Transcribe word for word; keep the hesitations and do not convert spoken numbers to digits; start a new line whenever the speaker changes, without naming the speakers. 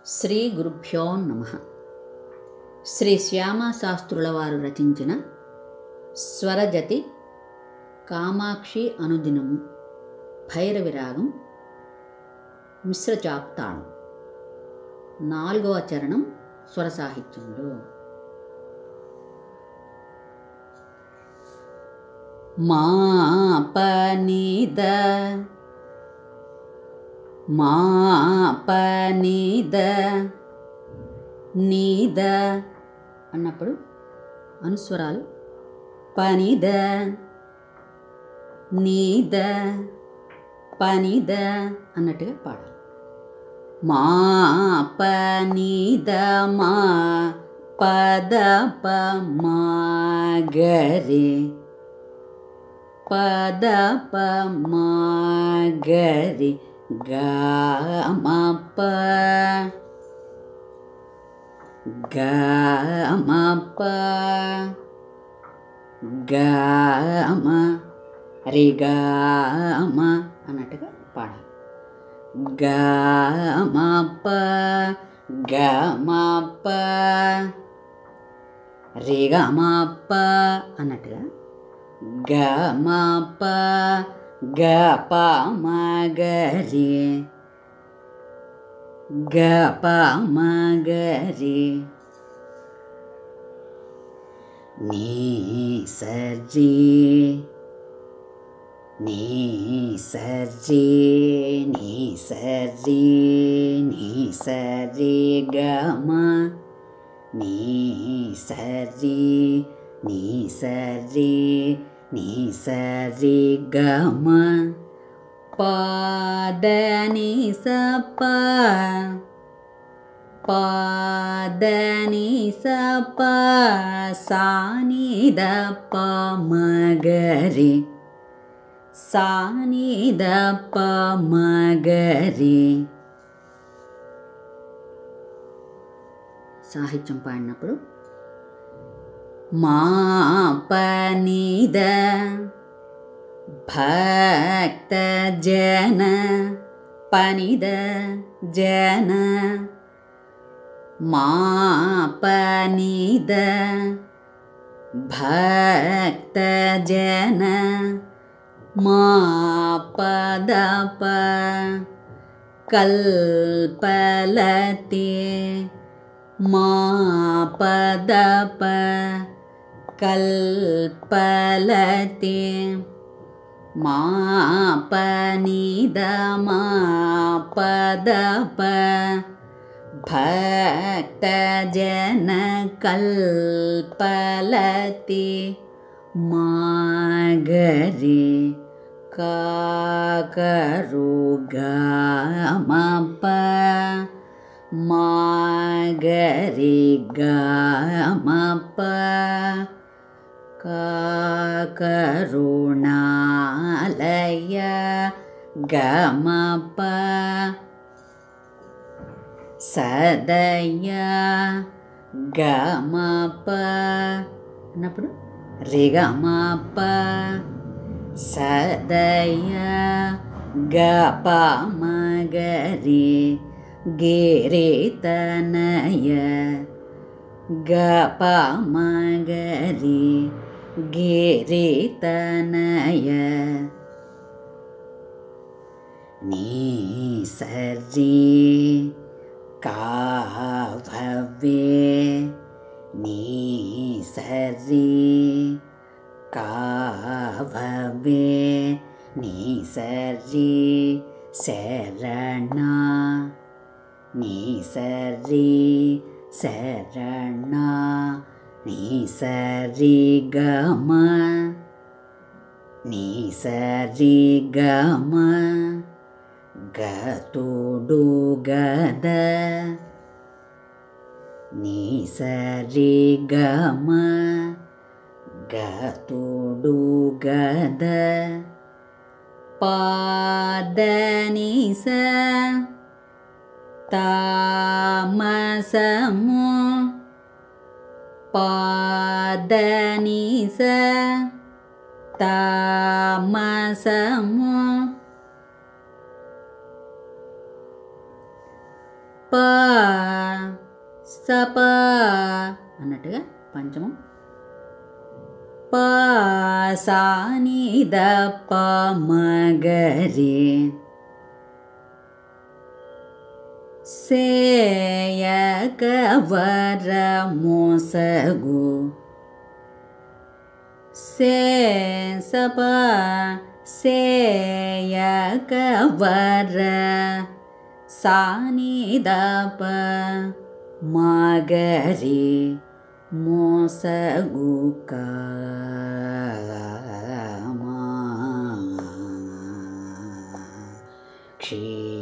శ్రీ గురుభ్యో నమః. శ్రీ శ్యామశాస్త్రుల వారు రచించిన స్వరజతి కామాక్షి అనుదినము భైరవి రాగం మిశ్రచాప్తాళం నాలుగవ చరణం స్వర సాహిత్యంలో. మా పనిద మా పనిద నీద అన్నప్పుడు అనుస్వరాలు పనిద నీద పనిద అన్నట్టుగా పాడాలి. మా పనిద మా పద ప మా గరి పద ప మా గరి గ మ ప గ మ ప గ మ రి గ మ అన్నట్టుగా పాడాలి. గ మ ప గ మ ప రి గ మ ప అన్నట్టుగా గ మ ప గ ప మ గ రి గ ప మ గ రి నీ స రి నీ స రి నీ స రి నీ స రి గ మ నీ స రి నీ స రి నీ స రి గ మ ప ద ని స ప ప ద ని స ప సా ని ద ప మ గ రి సా ని ద ప మ గ రి. సాహిత్యం పాడినప్పుడు మా పనిద భక్త జన పనిద జన మా పనిద భక్త జన మా పద ప కల్పలతే మా పద ప కల్పలతే మా పనిద మా పద ప భక్త జన కల్పలతే మా గ రి క క రు గ మ ప మా గ రి గ మ ప క కరుణాలయ గ మ ప సదయ గ మ ప అన్నప్పుడు రి గ మ ప సదయ గ ప మ గ రి గిరి తనయ గ ప మ గ రి గిరి తనయ నీ స రి కా భవ్యే నీ స రి కా భవ్యే నీ స రి శరణ నీ స రి శరణ నీ స రి గ మ నీ స రి గ మ గతుడు గద నీ స రి గ మ గతుడు గద పాద ని స తామసము పాద ని స తామసము ప సప అన్నట్టుగా పంచమం ప సా ని ద ప మగరి సేయక వర మోసగు సే సప సేయక వర సా ని ద ప మగరి మోసగు కామ క్షీ